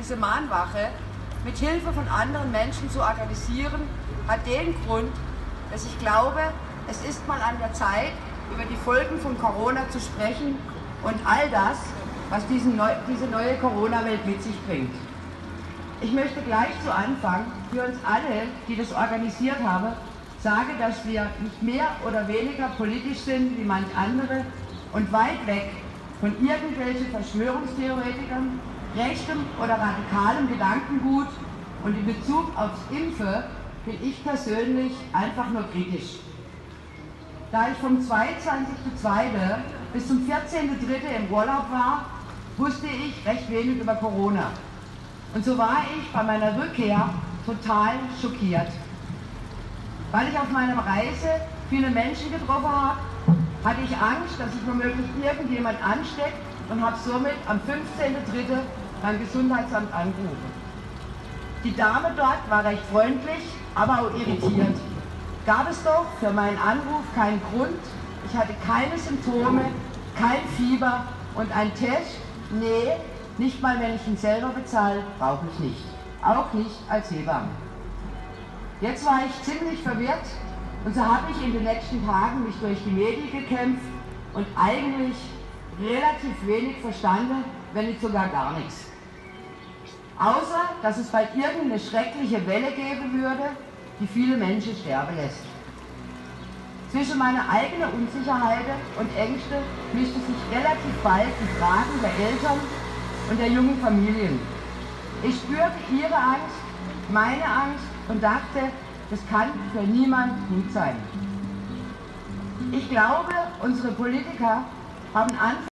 diese Mahnwache mit Hilfe von anderen Menschen zu organisieren, hat den Grund, dass ich glaube, es ist mal an der Zeit, über die Folgen von Corona zu sprechen und all das, was diese neue Corona-Welt mit sich bringt. Ich möchte gleich zu Anfang für uns alle, die das organisiert haben, sagen, dass wir nicht mehr oder weniger politisch sind wie manch andere und weit weg von irgendwelchen Verschwörungstheoretikern, rechtem oder radikalem Gedankengut, und in Bezug aufs Impfen bin ich persönlich einfach nur kritisch. Da ich vom 22.02. bis zum 14.03. im Urlaub war, wusste ich recht wenig über Corona. Und so war ich bei meiner Rückkehr total schockiert. Weil ich auf meiner Reise viele Menschen getroffen habe, hatte ich Angst, dass sich womöglich irgendjemand ansteckt und habe somit am 15.03. beim Gesundheitsamt angerufen. Die Dame dort war recht freundlich, aber auch irritiert. Gab es doch für meinen Anruf keinen Grund, ich hatte keine Symptome, kein Fieber und ein Test, nee, nicht mal wenn ich ihn selber bezahle, brauche ich nicht. Auch nicht als Hebamme. Jetzt war ich ziemlich verwirrt und so habe ich in den nächsten Tagen mich durch die Medien gekämpft und eigentlich relativ wenig verstanden, wenn nicht sogar gar nichts. Außer, dass es bald irgendeine schreckliche Welle geben würde, die viele Menschen sterben lässt. Zwischen meiner eigenen Unsicherheit und Ängste mischte sich relativ bald die Fragen der Eltern und der jungen Familien. Ich spürte ihre Angst, meine Angst und dachte, das kann für niemand gut sein. Ich glaube, unsere Politiker haben Anfang